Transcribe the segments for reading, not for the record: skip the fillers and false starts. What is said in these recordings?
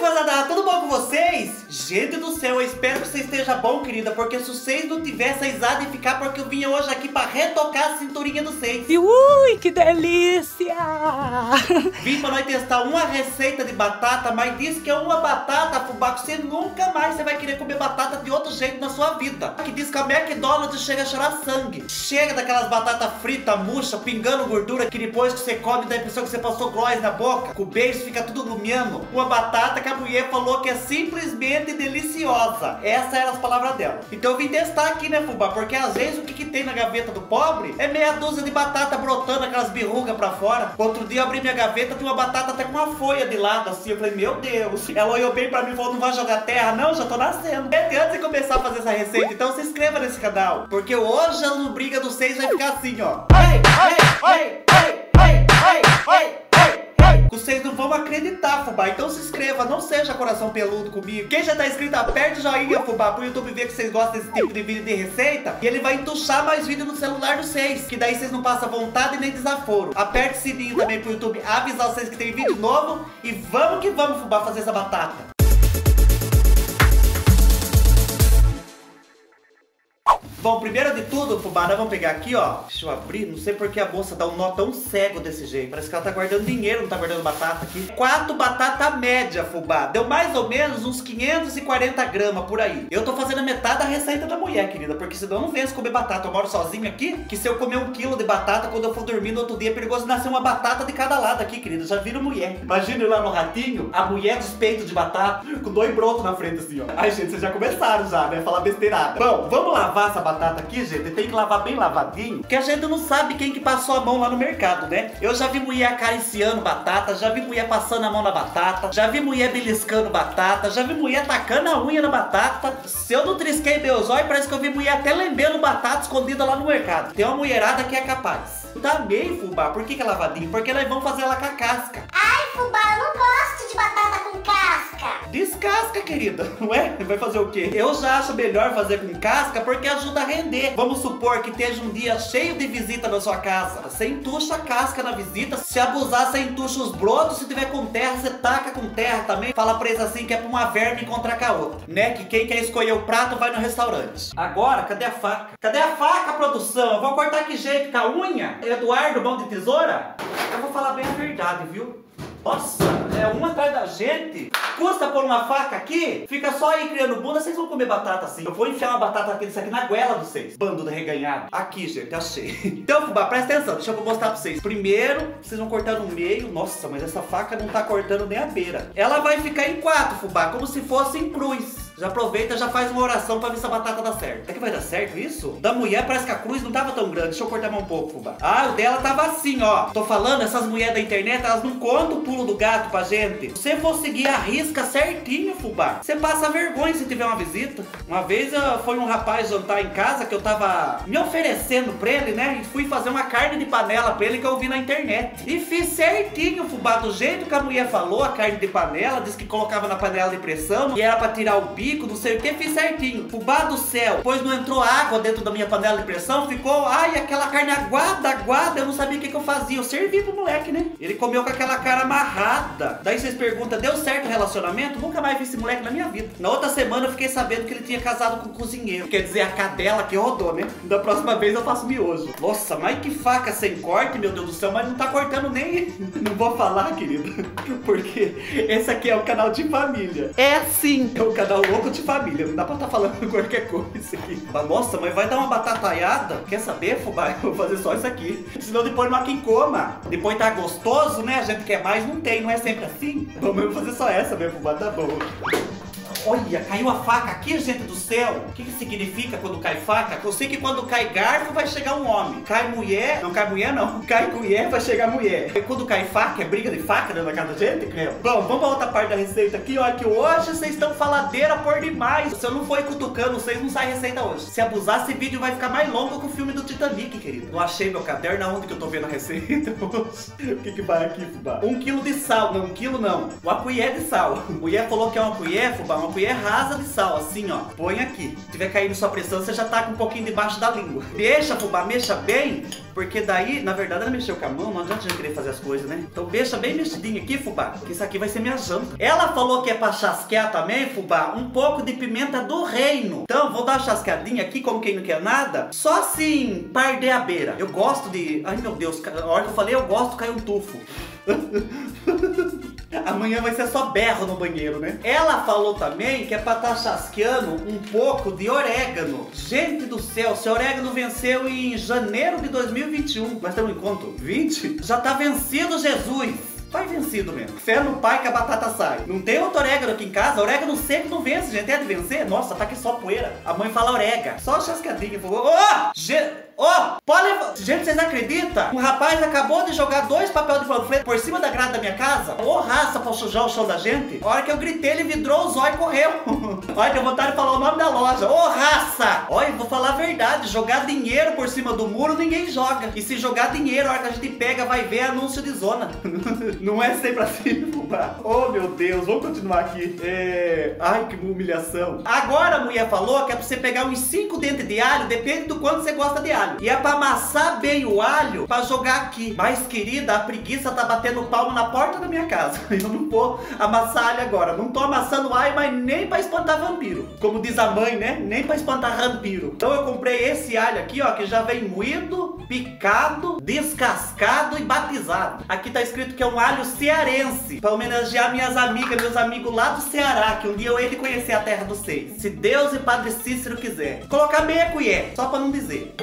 fazada, tudo bom com vocês? Gente do céu, eu espero que você esteja bom, querida, porque se vocês não tivessem risada e ficar, porque eu vinha hoje aqui pra retocar a cinturinha dos seis. Ui, que delícia! Vim pra nós testar uma receita de batata, mas disse que é uma batata, fubá, que você nunca mais vai querer comer batata de outro jeito na sua vida. Que diz que a McDonald's chega a chorar sangue. Chega daquelas batatas fritas, murcha, pingando gordura, que depois que você come dá a impressão que você passou glóis na boca. Com o beijo fica tudo lumiando. Uma batata que a mulher falou que é simplesmente deliciosa. Essas eram as palavras dela. Então eu vim testar aqui, né, fubá? Porque às vezes o que tem na gaveta do pobre é meia dúzia de batata brotando aquelas birrugas pra fora. Outro dia eu abri minha gaveta, tinha uma batata até com uma folha de lado assim. Eu falei, meu Deus. Ela olhou bem pra mim e falou, não vai jogar terra? Não, já tô nascendo. Antes de começar a fazer essa receita, então se inscreva nesse canal. Porque hoje a lubriga dos seis vai ficar assim, ó. Vocês não vão acreditar, fubá. Então se inscreva, não seja coração peludo comigo. Quem já tá inscrito, aperte o joinha, fubá, pro YouTube ver que vocês gostam desse tipo de vídeo de receita. E ele vai entuchar mais vídeo no celular dos seis, que daí vocês não passam vontade nem desaforo. Aperte o sininho também pro YouTube avisar vocês que tem vídeo novo. E vamos que vamos, fubá, fazer essa batata. Bom, primeiro de tudo, fubá, nós vamos pegar aqui, ó. Deixa eu abrir, não sei porque a moça dá um nó tão cego desse jeito. Parece que ela tá guardando dinheiro, não tá guardando batata aqui. 4 batata média, fubá. Deu mais ou menos uns 540 gramas por aí. Eu tô fazendo a metade da receita da mulher, querida, porque senão eu não venço comer batata. Eu moro sozinho aqui, que se eu comer 1 quilo de batata, quando eu for dormir no outro dia, é perigoso nascer uma batata de cada lado aqui, querida. Já viram mulher. Imagina lá no ratinho, a mulher dos peitos de batata, com 2 brotos na frente assim, ó. Ai, gente, vocês já começaram já, né? Falar besteirada. Bom, vamos lavar essa batata aqui, gente. Tem que lavar bem lavadinho, porque a gente não sabe quem que passou a mão lá no mercado, né? Eu já vi mulher acariciando batata, já vi mulher passando a mão na batata, já vi mulher beliscando batata, já vi mulher tacando a unha na batata. Se eu não trisquei meus olhos, parece que eu vi mulher até lambendo batata escondida lá no mercado. Tem uma mulherada que é capaz. Também, fubá, por que é lavadinho? Porque nós vamos fazer ela com a casca. Ai, fubá, eu não gosto de batata com casca. Descasca, querida, não é? Vai fazer o quê? Eu já acho melhor fazer com casca porque ajuda a render. Vamos supor que esteja um dia cheio de visita na sua casa. Você entuxa a casca na visita. Se abusar, você entuxa os brotos. Se tiver com terra, você taca com terra também. Fala pra eles assim que é pra uma verme encontrar com a outra, né? Que quem quer escolher o prato vai no restaurante. Agora, cadê a faca? Cadê a faca, produção? Eu vou cortar que jeito? Com a unha? Eduardo, mão de tesoura? Eu vou falar bem a verdade, viu? Nossa, é uma atrás da gente. Custa pôr uma faca aqui? Fica só aí criando bunda, vocês vão comer batata assim. Eu vou enfiar uma batata disso aqui na goela de vocês. Bando de reganhado. Aqui, gente, achei. Então, fubá, presta atenção, deixa eu mostrar pra vocês. Primeiro, vocês vão cortar no meio. Nossa, mas essa faca não tá cortando nem a beira. Ela vai ficar em 4, fubá, como se fosse em cruz. Já aproveita, já faz uma oração pra ver se a batata dá certo. É que vai dar certo isso? Da mulher parece que a cruz não tava tão grande. Deixa eu cortar mais um pouco, fubá. Ah, o dela tava assim, ó. Tô falando, essas mulheres da internet, elas não contam o pulo do gato pra gente. Se você for seguir a risca certinho, fubá, você passa vergonha se tiver uma visita. Uma vez foi um rapaz jantar em casa que eu tava me oferecendo pra ele, né? E fui fazer uma carne de panela pra ele que eu vi na internet. E fiz certinho, fubá, do jeito que a mulher falou, a carne de panela. Disse que colocava na panela de pressão e era pra tirar o bico, não sei o que, fiz certinho. Fubá do céu, depois não entrou água dentro da minha panela de pressão, ficou, ai, aquela carne aguada, eu não sabia o que eu fazia. Eu servi pro moleque, né? Ele comeu com aquela cara amarrada. Daí vocês perguntam, deu certo o relacionamento? Nunca mais vi esse moleque na minha vida. Na outra semana eu fiquei sabendo que ele tinha casado com um cozinheiro. Quer dizer, a cadela que rodou, né? Da próxima vez eu faço miojo. Nossa, mas que faca sem corte, meu Deus do céu, mas não tá cortando nem... Não vou falar, querido, porque esse aqui é o canal de família. É sim, é o canal louco de família. Não dá pra estar falando qualquer coisa aqui. Mas, nossa, mas vai dar uma batataiada? Quer saber, fubá? Eu vou fazer só isso aqui. Senão depois não há quem coma. Depois tá gostoso, né? A gente quer mais, não tem. Não é sempre assim? Bom, eu vou fazer só essa mesmo, fubá, tá bom. Olha, caiu a faca aqui, gente do céu. O que significa quando cai faca? Eu sei que quando cai garfo vai chegar um homem. Cai mulher, não cai mulher não. Cai colher vai chegar mulher. E quando cai faca, é briga de faca, né, na casa da gente, creu? Bom, vamos pra outra parte da receita aqui, ó. Que hoje vocês estão faladeira por demais. Se eu não for cutucando, vocês não saem receita hoje. Se abusar, esse vídeo vai ficar mais longo que o filme do Titanic, querido. Não achei meu caderno, aonde que eu tô vendo a receita hoje? O que vai aqui, fubá? 1 quilo de sal, não, 1 quilo não. Uma colher de sal. A mulher falou que é uma colher, fubá, uma colher rasa de sal, assim, ó. Põe aqui. Se tiver caindo sua pressão, você já tá com um pouquinho debaixo da língua. Mexa, fubá, mexa bem, porque daí, na verdade, ela mexeu com a mão, não adianta eu querer fazer as coisas, né? Então mexa bem mexidinho aqui, fubá, que isso aqui vai ser minha janta. Ela falou que é pra chasquear também, fubá, um pouco de pimenta do reino. Então, vou dar uma chasqueadinha aqui, como quem não quer nada, só assim, pra arder a beira. Eu gosto de... Ai, meu Deus, a hora que eu falei, eu gosto, caiu um tufo. Amanhã vai ser só berro no banheiro, né? Ela falou também que é pra estar chasqueando um pouco de orégano. Gente do céu, se orégano venceu em janeiro de 2021, nós estamos em quanto? 20? Já tá vencido, Jesus! Vai vencido mesmo. Fé no pai que a batata sai. Não tem outro orégano aqui em casa. Orégano seco não vence, gente. É de vencer? Nossa, tá aqui só poeira. A mãe fala orégano. Só chascadinho, por favor. Pode levar. Gente, vocês acreditam? Um rapaz acabou de jogar 2 papéis de panfleto por cima da grade da minha casa. Raça pra sujar o chão da gente. A hora que eu gritei, ele vidrou os olhos e correu. Olha, deu vontade de falar o nome da loja. Raça! Olha, vou falar a verdade. Jogar dinheiro por cima do muro, ninguém joga. E se jogar dinheiro, a hora que a gente pega, vai ver anúncio de zona. Não é sempre assim, fubá. Oh, meu Deus. Vamos continuar aqui. Ai, que humilhação. Agora a mulher falou que é pra você pegar uns 5 dentes de alho, depende do quanto você gosta de alho. E é pra amassar bem o alho pra jogar aqui. Mas, querida, a preguiça tá batendo palmo na porta da minha casa. Eu não vou amassar alho agora. Não tô amassando alho, mas nem pra espantar vampiro. Como diz a mãe, né? Nem pra espantar vampiro. Então eu comprei esse alho aqui, ó, que já vem moído, picado, descascado e batizado. Aqui tá escrito que é um alho cearense, pra homenagear minhas amigas, meus amigos lá do Ceará, que um dia eu hei de conhecer a terra dos 6. Se Deus e Padre Cícero quiser. Vou colocar meia colher, só pra não dizer.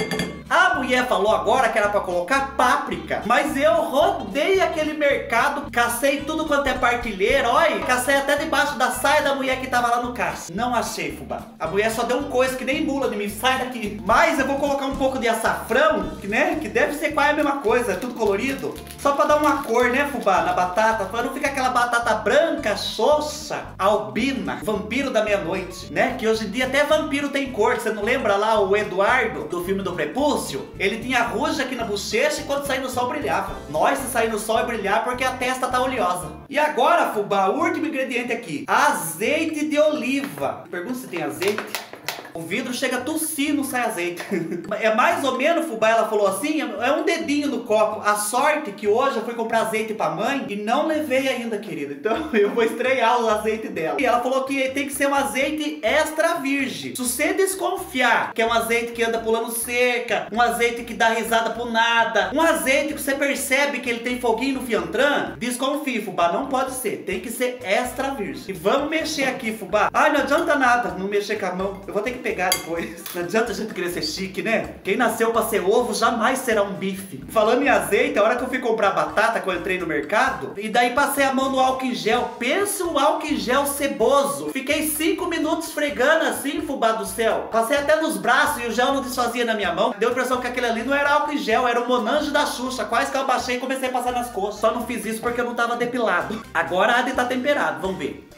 A mulher falou agora que era pra colocar páprica, mas eu rodei aquele mercado, cacei tudo quanto é partilheira, olha, cacei até debaixo da saia da mulher que tava lá no caixa. Não achei, fubá. A mulher só deu um coice que nem mula de mim, sai daqui. Mas eu vou colocar um pouco de açafrão, que né, que deve ser quase a mesma coisa, é tudo colorido. Só pra dar uma cor, né, fubá, na batata, pra não ficar aquela batata branca, xoxa, albina, vampiro da meia-noite, né, que hoje em dia até vampiro tem cor. Você não lembra lá o Eduardo, do filme do Prepúcio? Ele tinha ruga aqui na bochecha e quando saía no sol brilhava. Nós se sair no sol é brilhar porque a testa tá oleosa. E agora, fubá, o último ingrediente aqui. Azeite de oliva. Pergunta se tem azeite. O vidro chega a tossir, não sai azeite. É mais ou menos, fubá, ela falou assim, é um dedinho no copo. A sorte que hoje eu fui comprar azeite pra mãe e não levei ainda, querida. Então eu vou estrear o azeite dela. E ela falou que tem que ser um azeite extra virgem. Se você desconfiar que é um azeite que anda pulando cerca, um azeite que dá risada por nada, um azeite que você percebe que ele tem foguinho no fiantran, desconfie, fubá, não pode ser. Tem que ser extra virgem. E vamos mexer aqui, fubá. Ai, não adianta nada não mexer com a mão. Eu vou ter que pegar depois. Não adianta a gente querer ser chique, né? Quem nasceu pra ser ovo jamais será um bife. Falando em azeite, a hora que eu fui comprar batata, quando eu entrei no mercado, e daí passei a mão no álcool em gel. Pensa um álcool em gel ceboso. Fiquei 5 minutos esfregando assim, fubá do céu. Passei até nos braços e o gel não desfazia na minha mão. Deu a impressão que aquele ali não era álcool em gel, era o Monange da Xuxa. Quase que eu abaixei e comecei a passar nas costas. Só não fiz isso porque eu não tava depilado. Agora há de estar temperado, vamos ver.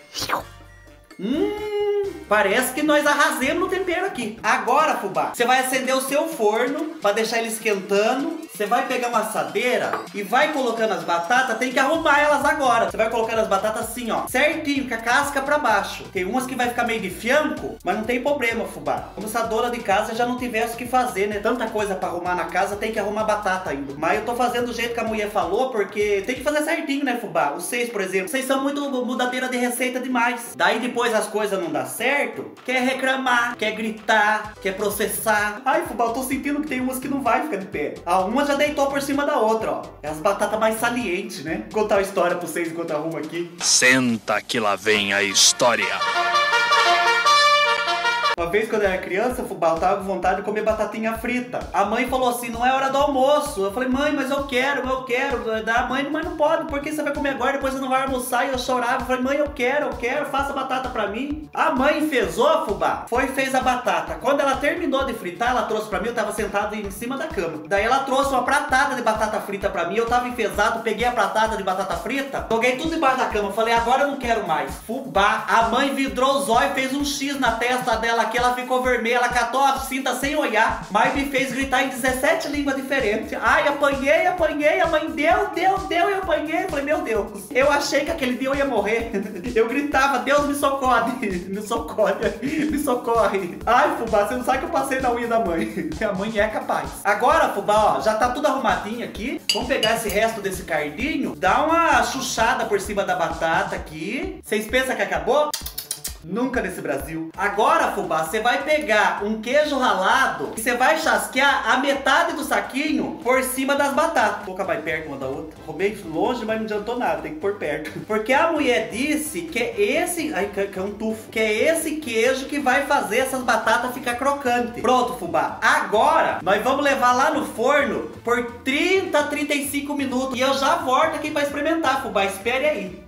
Parece que nós arrasemos no tempero aqui. Agora, fubá, você vai acender o seu forno pra deixar ele esquentando. Você vai pegar uma assadeira e vai colocando as batatas. Tem que arrumar elas agora. Você vai colocando as batatas assim, ó, certinho, com a casca pra baixo. Tem umas que vai ficar meio de fianco, mas não tem problema, fubá. Como se a dona de casa já não tivesse o que fazer, né? Tanta coisa pra arrumar na casa, tem que arrumar batata ainda. Mas eu tô fazendo do jeito que a mulher falou, porque tem que fazer certinho, né, fubá? Vocês, por exemplo, vocês são muito mudadeira de receita demais. Daí depois as coisas não dão certo, quer reclamar, quer gritar, quer processar. Ai, fubá, eu tô sentindo que tem umas que não vai ficar de pé. A uma já deitou por cima da outra, ó. É as batatas mais salientes, né? Vou contar uma história pra vocês enquanto eu arrumo aqui. Senta que lá vem a história. Uma vez quando eu era criança, fubá, eu tava com vontade de comer batatinha frita. A mãe falou assim, não é hora do almoço. Eu falei, mãe, mas eu quero. A mãe, mas não pode, porque você vai comer agora, depois você não vai almoçar. E eu chorava, eu falei, mãe, eu quero, faça batata pra mim. A mãe enfesou, fubá, fez a batata. Quando ela terminou de fritar, ela trouxe pra mim, eu tava sentado em cima da cama. Daí ela trouxe uma pratada de batata frita pra mim, eu tava enfesado, peguei a pratada de batata frita, joguei tudo debaixo da cama. Falei, agora eu não quero mais. Fubá, a mãe vidrou os olhos, fez um X na testa dela aqui, ela ficou vermelha, ela catou a cinta sem olhar, mas me fez gritar em 17 línguas diferentes. Ai, apanhei, a mãe deu, eu apanhei. Falei, meu Deus, eu achei que aquele dia eu ia morrer. Eu gritava, Deus me socorre, me socorre. Ai, fubá, você não sabe que eu passei na unha da mãe. A mãe é capaz. Agora, fubá, ó, já tá tudo arrumadinho aqui. Vamos pegar esse resto desse cardinho, dar uma chuchada por cima da batata aqui. Vocês pensam que acabou? Nunca nesse Brasil. Agora, fubá, você vai pegar um queijo ralado e você vai chasquear a metade do saquinho por cima das batatas. Vou colocar mais perto uma da outra. Roubei longe, mas não adiantou nada, tem que pôr perto. Porque a mulher disse que é esse... Ai, que é um tufo. Que é esse queijo que vai fazer essas batatas ficar crocantes. Pronto, fubá. Agora, nós vamos levar lá no forno por 30 a 35 minutos. E eu já volto aqui pra experimentar, fubá. Espere aí.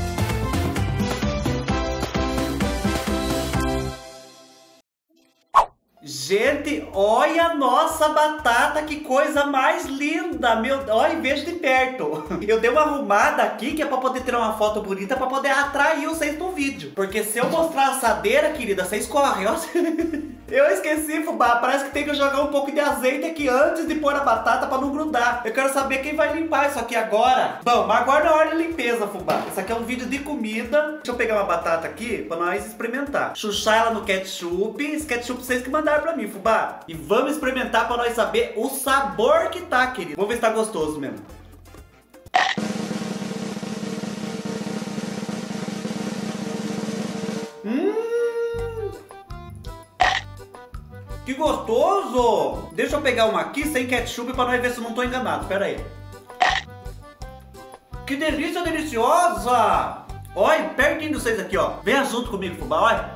Gente, olha a nossa batata, que coisa mais linda, meu, olha, veja de perto. Eu dei uma arrumada aqui que é pra poder tirar uma foto bonita, pra poder atrair vocês no vídeo. Porque se eu mostrar a assadeira, querida, vocês correm, ó. Eu esqueci, fubá, parece que tem que jogar um pouco de azeite aqui antes de pôr a batata pra não grudar. Eu quero saber quem vai limpar isso aqui agora. Bom, mas agora é hora de limpeza, fubá. Isso aqui é um vídeo de comida. Deixa eu pegar uma batata aqui pra nós experimentar. Chuchar ela no ketchup. Esse ketchup vocês que mandaram pra mim, fubá. E vamos experimentar pra nós saber o sabor que tá, querido. Vamos ver se tá gostoso mesmo. Que gostoso! Deixa eu pegar uma aqui sem ketchup pra nós ver se eu não tô enganado. Pera aí. Que delícia deliciosa! Olha, pertinho de vocês aqui, ó. Venha junto comigo, fubá, olha.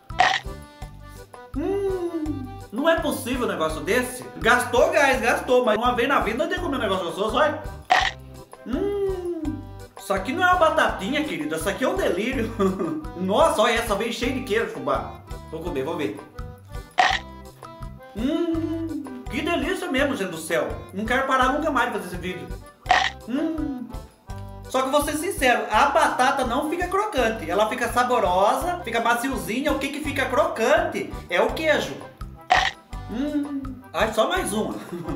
Não é possível um negócio desse. Gastou gás, gastou, mas uma vez na vida não tem como um negócio gostoso, olha. Isso aqui não é uma batatinha, querida. Isso aqui é um delírio. Nossa, olha essa, veio cheia de queijo, fubá. Vou comer, vou ver. Que delícia mesmo, gente do céu. Não quero parar nunca mais de fazer esse vídeo. Só que vou ser sincero, a batata não fica crocante. Ela fica saborosa, fica maciozinha. O que fica crocante é o queijo. Ai, só mais uma.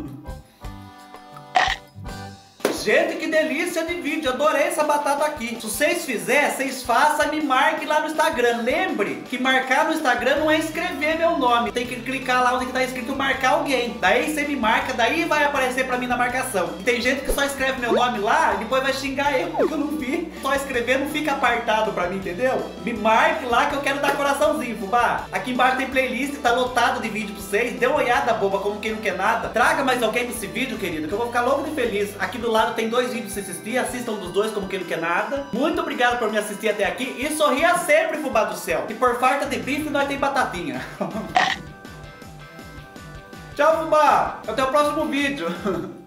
Gente, que delícia de vídeo, adorei essa batata aqui. Se vocês fizerem, vocês façam e me marquem lá no Instagram. Lembre que marcar no Instagram não é escrever meu nome. Tem que clicar lá onde tá escrito marcar alguém. Daí você me marca, daí vai aparecer pra mim na marcação. E tem gente que só escreve meu nome lá e depois vai xingar eu, porque eu não vi. Só escrever não fica apartado pra mim, entendeu? Me marque lá que eu quero dar coraçãozinho, fubá. Aqui embaixo tem playlist, tá lotado de vídeo pra vocês. Dê uma olhada, boba, como quem não quer nada. Traga mais alguém pra esse vídeo, querido, que eu vou ficar louco de feliz. Aqui do lado tem 2 vídeos pra você assistir, assistam dos 2 como quem não quer nada. Muito obrigado por me assistir até aqui e sorria sempre, fubá do céu. E por farta de bife nós tem batatinha. Tchau, fubá, até o próximo vídeo.